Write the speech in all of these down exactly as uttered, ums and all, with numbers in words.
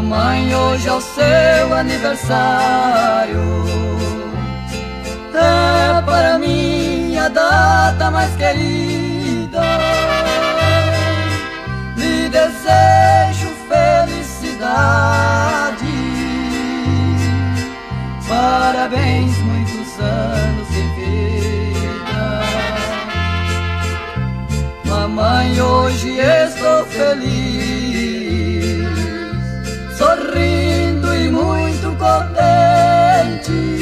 Mamãe, hoje é o seu aniversário. É para mim a data mais querida. Lhe desejo felicidade. Parabéns, muitos anos de vida. Mamãe, hoje estou feliz, sorrindo e muito contente.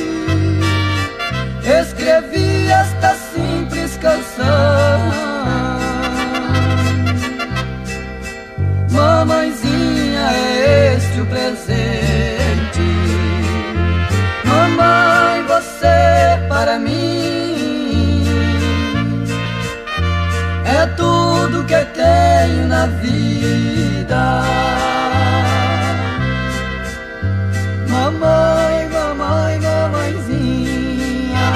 Escrevi esta simples canção. Mamãezinha, é este o presente. Mamãe, você para mim é tudo que tenho na vida. Mamãe, mamãe, mamãezinha,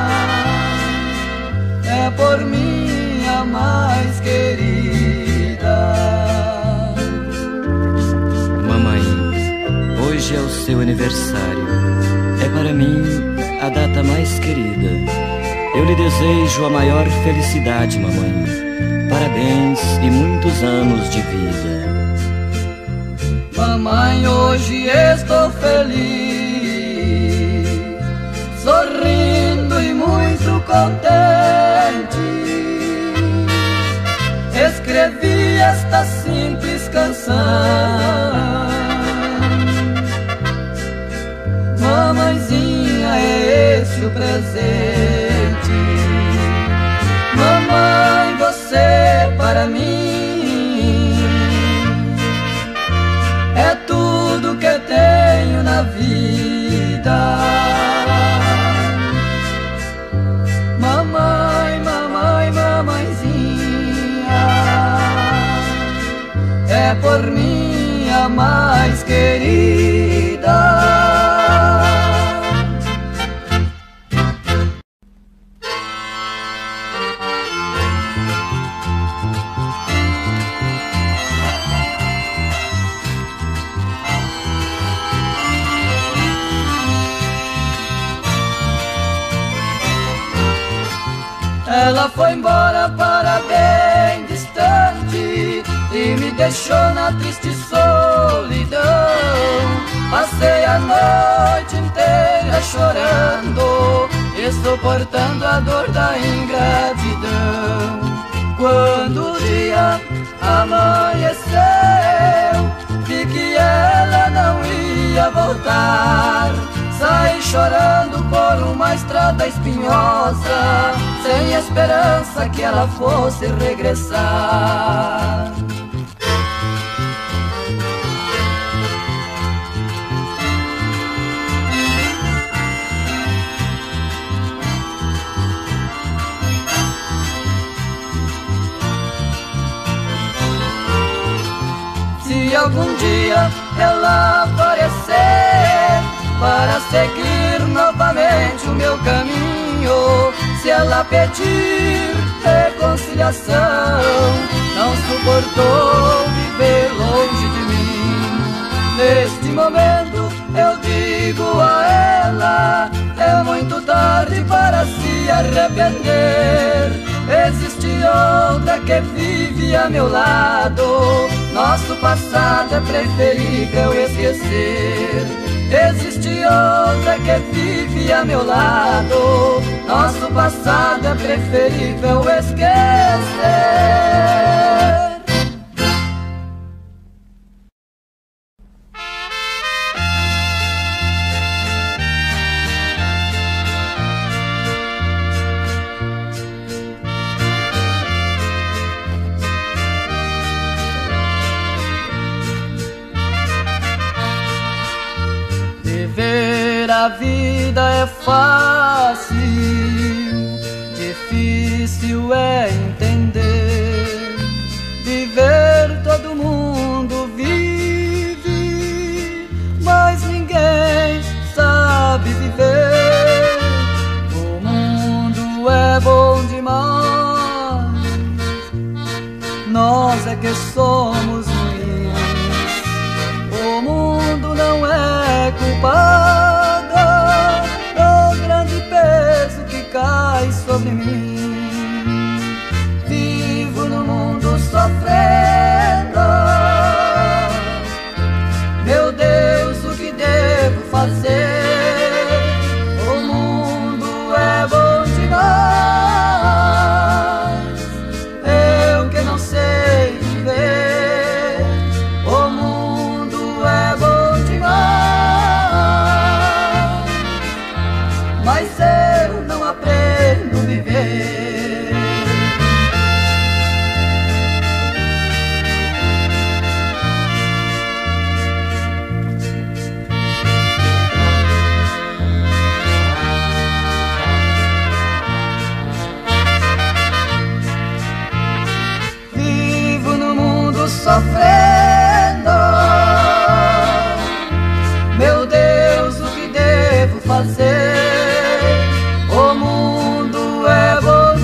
é por mim a mais querida. Mamãe, hoje é o seu aniversário. É para mim a data mais querida. Eu lhe desejo a maior felicidade, mamãe. Parabéns e muitos anos de vida. Mamãe, hoje estou feliz, sorrindo e muito contente. Escrevi esta simples canção. Mamãezinha, é esse o presente. Mamãe, você para mim é tudo que tenho na vida. Mamãe, mamãe, mamãezinha, é por mim a mais querida. Ela foi embora para bem distante e me deixou na triste solidão. Passei a noite inteira chorando e suportando a dor da ingratidão. Quando o dia amanheceu, vi que ela não ia voltar. Saí chorando por uma estrada espinhosa, sem esperança que ela fosse regressar. Se algum dia ela aparecer para seguir novamente o meu caminho, se ela pedir reconciliação, não suportou viver longe de mim. Neste momento eu digo a ela, é muito tarde para se arrepender. Existe outra que vive a meu lado, nosso passado é preferível esquecer. Existe outra que vive a meu lado, nosso passado é preferível esquecer. Viver a vida é fácil, difícil é entender. Viver todo mundo vive, mas ninguém sabe viver. O mundo é bom demais, nós é que somos ruins. O culpada do grande peso que cai sobre mim. Vivo no mundo sofrendo. Meu Deus, o que devo fazer? O mundo é bom demais, eu que não sei viver. O mundo é bom demais, mas eu não aprendo a viver. Sofrendo, meu Deus, o que devo fazer? O mundo é bom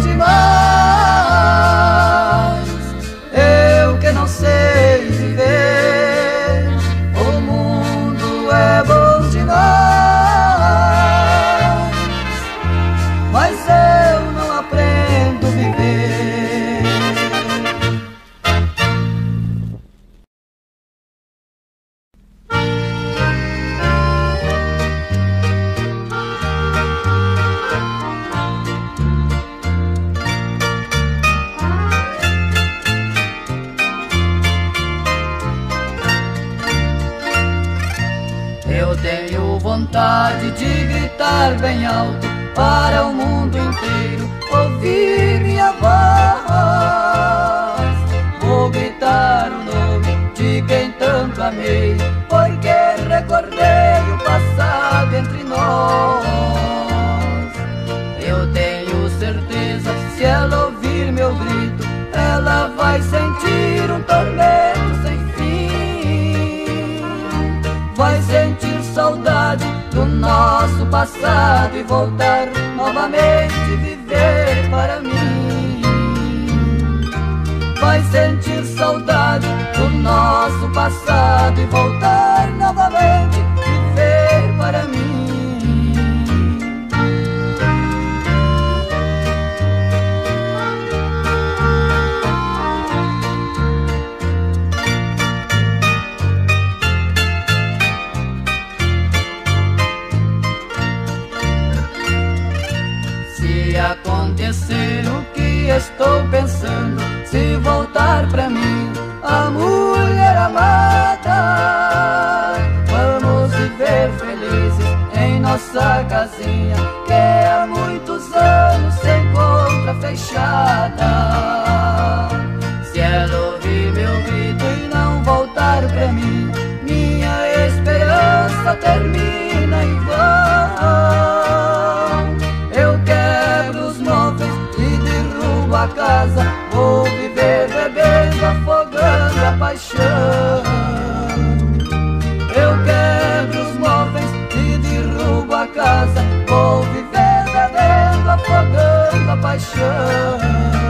demais, eu que não sei viver. O mundo é bom demais, mas eu não aprendo a viver. Eu tenho vontade de gritar bem alto para o mundo inteiro ouvir minha voz. Vou gritar o nome de quem tanto amei, porque recordei o passado entre nós. Eu tenho certeza, se ela ouvir meu grito, ela vai sentir um tormento sem fim. Vai sentir saudade do nosso passado e voltar novamente viver para mim. Vai sentir saudade do nosso passado e voltar novamente viver para mim. Acontecer o que estou pensando, se voltar pra mim a mulher amada, vamos viver felizes em nossa casinha, que há muitos anos se encontra fechada. Se ela ouvir meu grito e não voltar pra mim, minha esperança termina em vão. A casa, vou viver bebendo, afogando a paixão. Eu quebro os móveis e derrubo a casa, vou viver bebendo, afogando a paixão.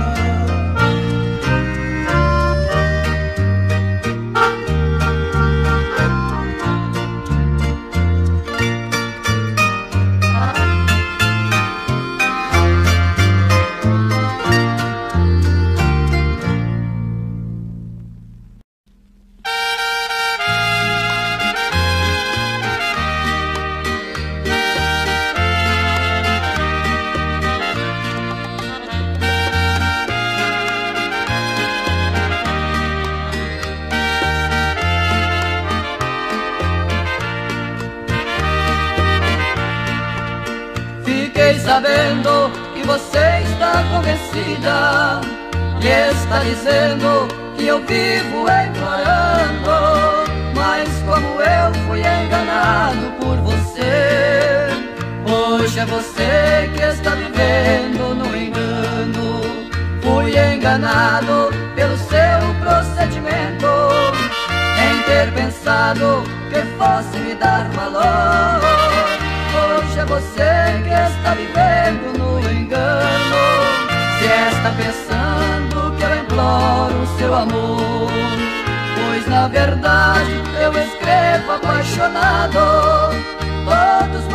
Fiquei sabendo que você está convencida e está dizendo que eu vivo implorando. Mas como eu fui enganado por você, hoje é você que está vivendo no engano. Fui enganado pelo seu procedimento, em ter pensado que fosse me dar valor. Hoje é você que está vivendo no engano, se está pensando que eu imploro o seu amor. Pois na verdade eu escrevo apaixonado,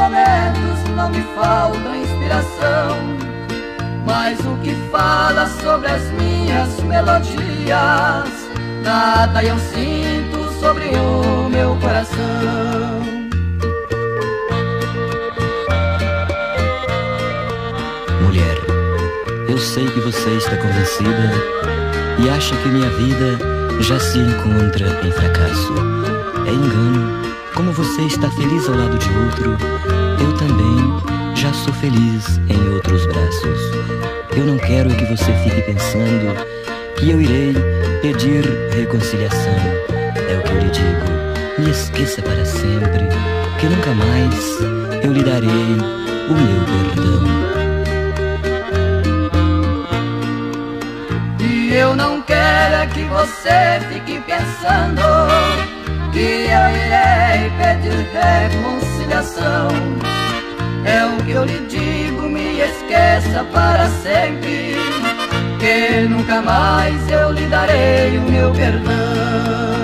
momentos não me falta inspiração, mas o que fala sobre as minhas melodias, nada eu sinto sobre o meu coração. Mulher, eu sei que você está convencida e acha que minha vida já se encontra em fracasso. É engano. Como você está feliz ao lado de outro, eu também já sou feliz em outros braços. Eu não quero que você fique pensando que eu irei pedir reconciliação. É o que eu lhe digo, me esqueça para sempre, que nunca mais eu lhe darei o meu perdão. E eu não quero é que você fique pensando que eu irei pedir reconciliação. É o que eu lhe digo, me esqueça para sempre, que nunca mais eu lhe darei o meu perdão.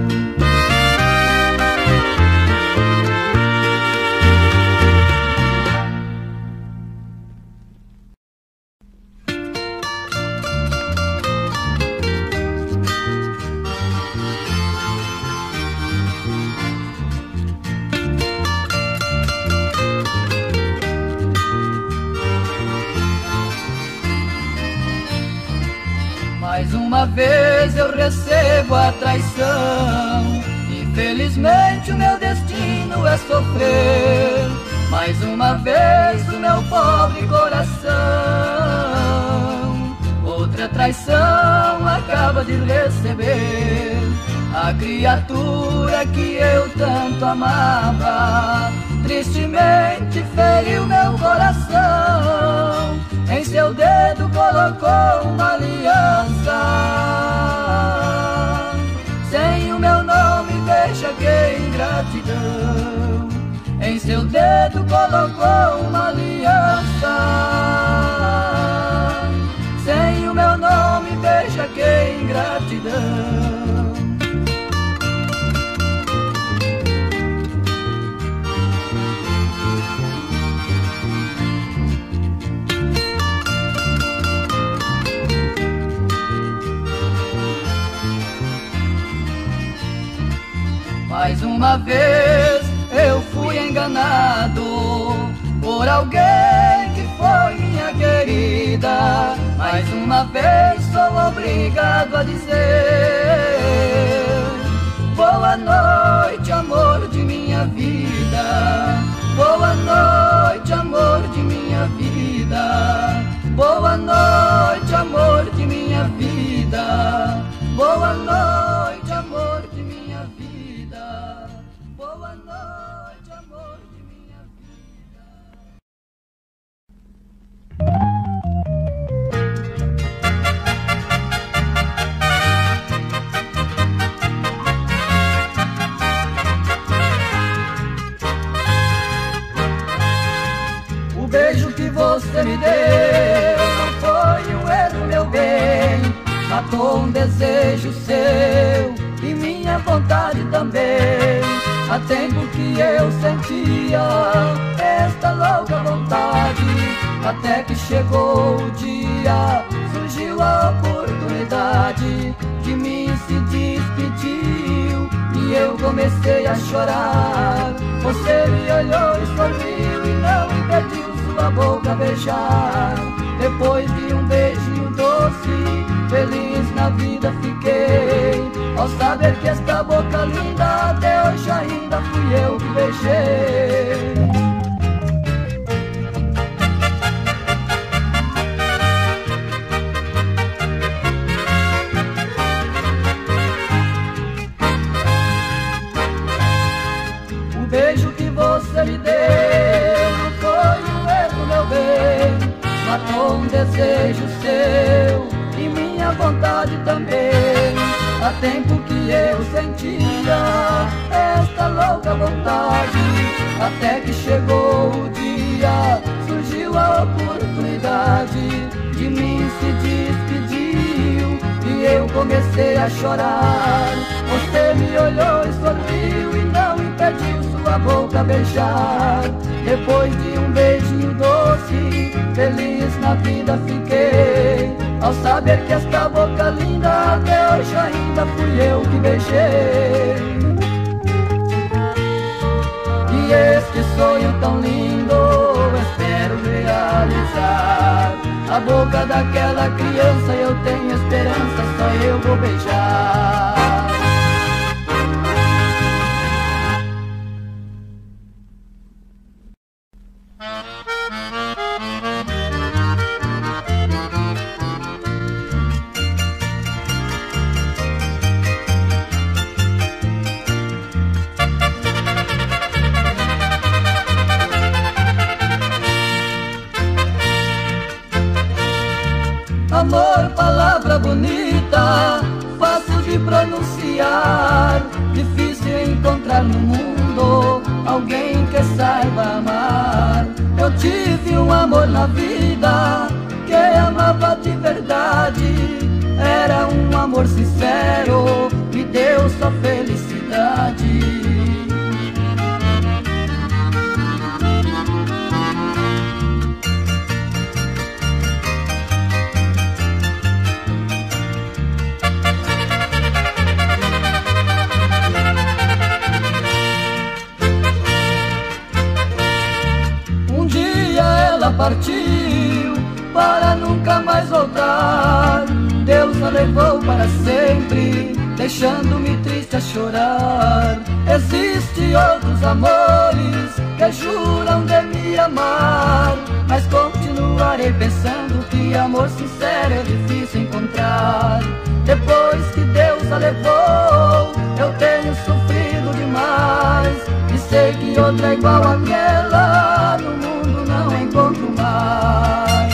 Mais uma vez eu recebo a traição, infelizmente o meu destino é sofrer. Mais uma vez o meu pobre coração, outra traição acaba de receber. A criatura que eu tanto amava, tristemente feriu meu coração. Em seu dedo colocou uma aliança, sem o meu nome, veja que ingratidão. Em seu dedo colocou uma aliança, sem o meu nome, veja que ingratidão. Mais uma vez eu fui enganado por alguém que foi minha querida. Mais uma vez sou obrigado a dizer: boa noite, amor de minha vida. Boa noite, amor de minha vida. Boa noite, amor de minha vida. Boa noite, amor de minha vida. Boa noite, amor de minha vida. O beijo que você me deu não foi um erro, meu bem. Matou um desejo seu e minha vontade também. Há tempo que eu sentia esta louca vontade, até que chegou o dia, surgiu a oportunidade. De mim se despediu e eu comecei a chorar. Você me olhou e sorriu e não impediu sua boca beijar. Depois de um beijinho doce, feliz na vida fiquei, ao saber que esta boca linda até hoje ainda fui eu que beijei. O beijo que você me deu não foi um erro, meu bem. Matou um desejo seu e minha vontade também. Há tempo que eu sentia esta louca vontade, até que chegou o dia, surgiu a oportunidade. De mim se despediu e eu comecei a chorar. Você me olhou e sorriu e não impediu sua tua boca beijar. Depois de um beijinho doce, feliz na vida fiquei, ao saber que esta boca linda até hoje ainda fui eu que beijei. E este sonho tão lindo espero realizar. A boca daquela criança eu tenho esperança, só eu vou beijar. Amor, palavra bonita, fácil de pronunciar, difícil encontrar no mundo alguém que saiba amar. Eu tive um amor na vida que amava de verdade, era um amor sincero, me deu só felicidade. Partiu para nunca mais voltar. Deus a levou para sempre, deixando-me triste a chorar. Existem outros amores que juram de me amar, mas continuarei pensando que amor sincero é difícil encontrar. Depois que Deus a levou, eu tenho sofrido demais, e sei que outra igual àquela no mundo não encontro mais.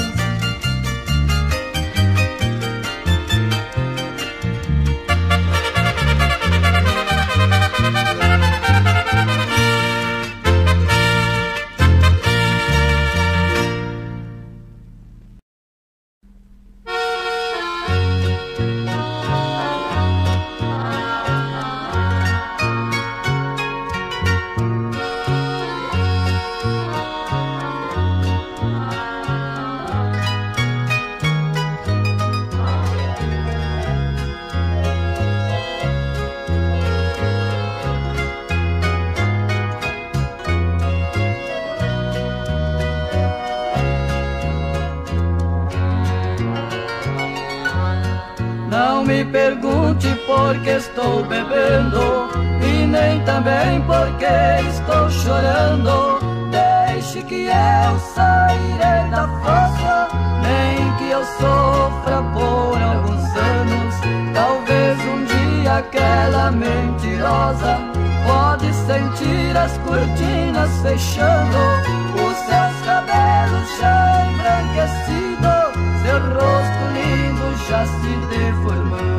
Não me pergunte por que estou bebendo, e nem também por que estou chorando. Deixe que eu sairei da fossa, nem que eu sofra por alguns anos. Talvez um dia aquela mentirosa pode sentir as cortinas fechando, os seus cabelos já embranquecidos, seu rosto lindo já se deformando.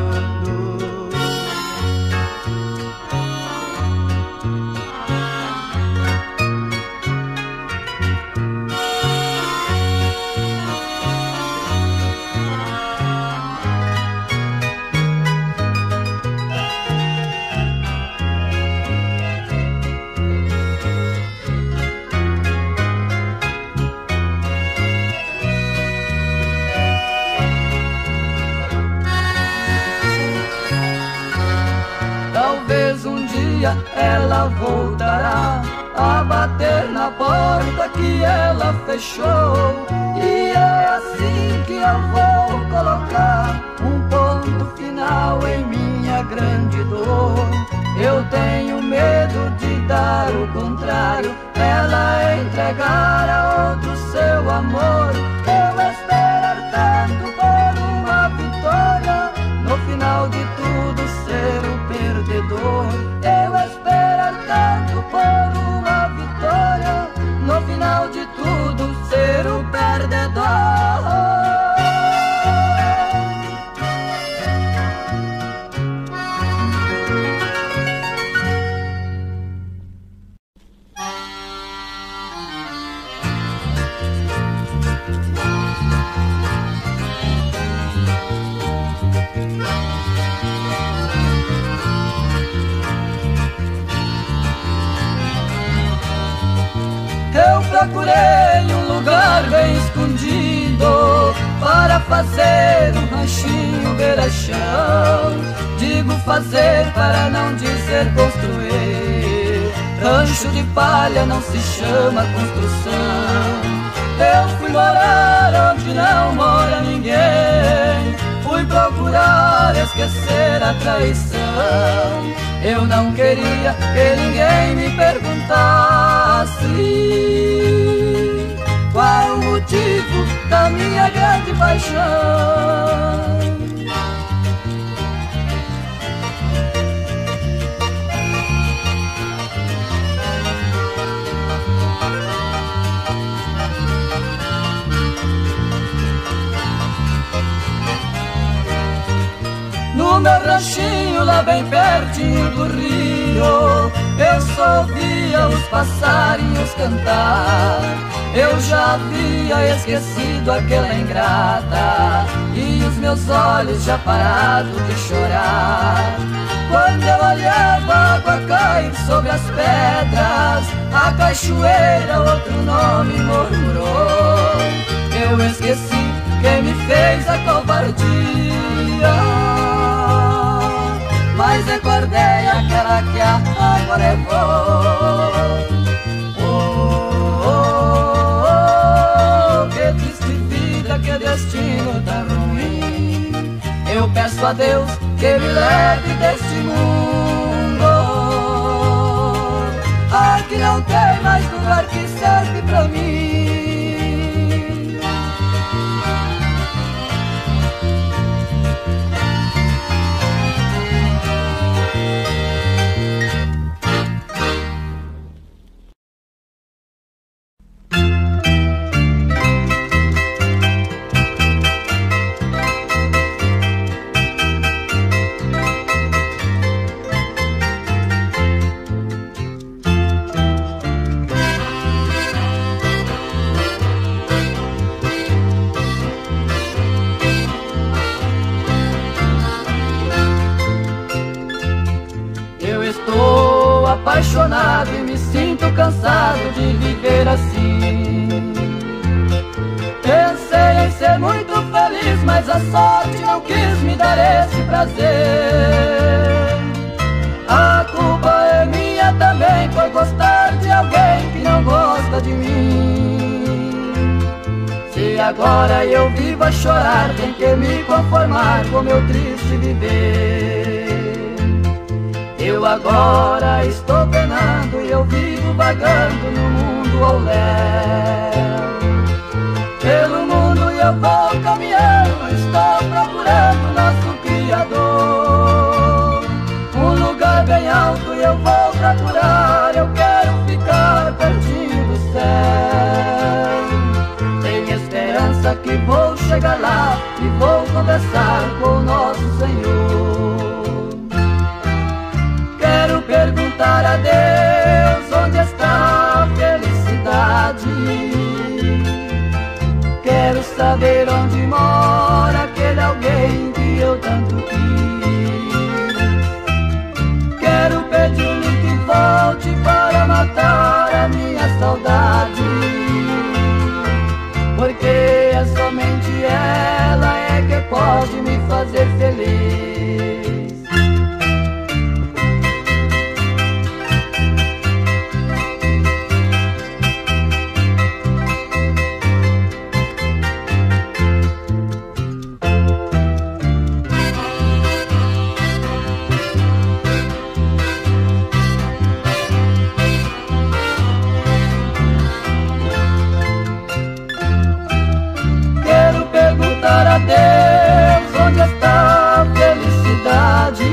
Talvez um dia ela voltará a bater na porta que ela fechou, e é assim que eu vou colocar um ponto final em minha grande dor. Eu tenho medo de dar o contrário, ela entregar a outro seu amor. Eu esperar tanto por uma vitória, no final de tudo ser o perdedor. Eu esperar tanto por uma vitória, no final de tudo ser o perdedor. procurei um lugar bem escondido para fazer um ranchinho beira-chão. Digo fazer para não dizer construir. Rancho de palha não se chama construção. Eu fui morar onde não mora ninguém. Fui procurar esquecer a traição. Eu não queria que ninguém me perguntasse qual o motivo da minha grande paixão. No meu ranchinho lá bem pertinho do rio, eu só ouvia os passarinhos cantar. Eu já havia esquecido aquela ingrata e os meus olhos já pararam de chorar. Quando eu olhava a água cair sobre as pedras, a cachoeira outro nome murmurou. Eu esqueci quem me fez a covardia, mas recordei aquela que a água levou. Oh, oh, oh, que triste vida, que destino tão ruim. Eu peço a Deus que me leve deste mundo. Aqui não tem mais lugar que serve pra mim. Apaixonado e me sinto cansado de viver assim. Pensei em ser muito feliz, mas a sorte não quis me dar esse prazer. A culpa é minha também por gostar de alguém que não gosta de mim. Se agora eu vivo a chorar, tem que me conformar com meu triste viver. Eu agora estou penando e eu vivo vagando no mundo ao léu. Pelo mundo eu vou caminhando, estou procurando nosso Criador. Um lugar bem alto eu vou procurar, eu quero ficar pertinho do céu. Tenho esperança que vou chegar lá e vou conversar com o nosso Senhor. Quero perguntar a Deus onde está a felicidade. Quero saber onde mora aquele alguém que eu tanto quis. Quero pedir-lhe que volte para matar a minha saudade, porque é somente ela é que pode me fazer feliz. Deus, onde está a felicidade?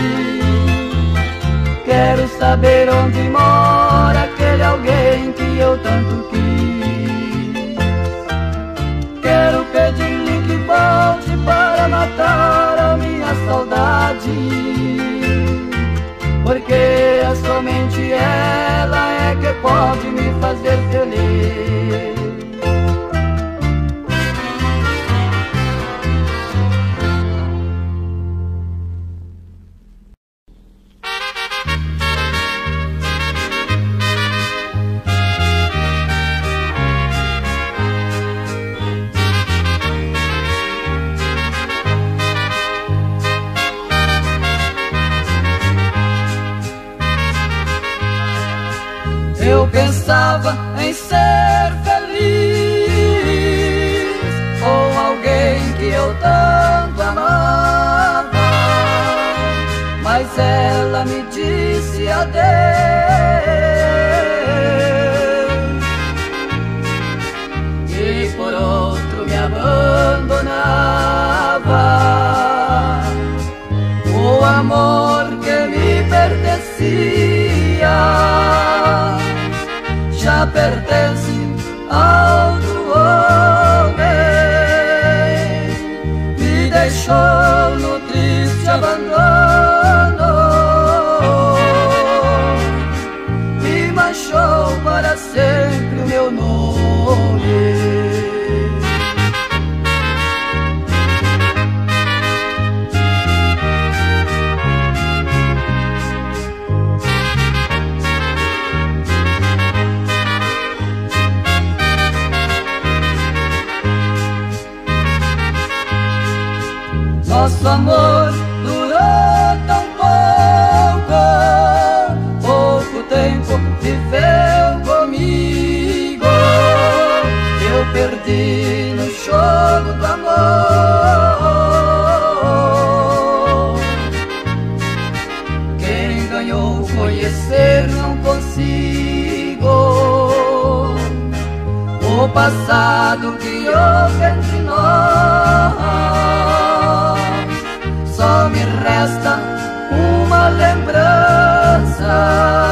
Quero saber onde mora aquele alguém que eu tanto quis. Quero pedir-lhe que volte para matar a minha saudade, porque é somente ela é que pode me fazer feliz. sonhava em ser feliz com alguém que eu tanto amava, mas ela me disse adeus e por outro me abandonava. O amor que me pertencia já pertence a outro homem, me deixou no triste abandono, me manchou para sempre o meu nome. Nosso amor durou tão pouco, pouco tempo viveu comigo. Eu perdi no jogo do amor. Quem ganhou conhecer não consigo o passado que houve entre nós. Só me resta uma lembrança